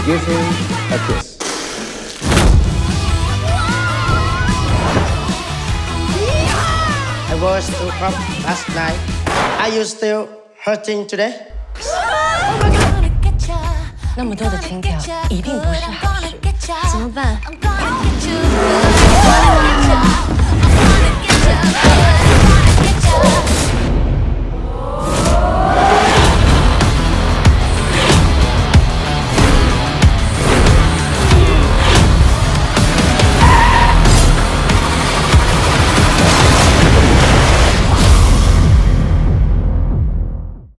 give him a kiss. I was too hot last night. Are you still hurting today? 那么多的金条，一定不是好事，怎么办？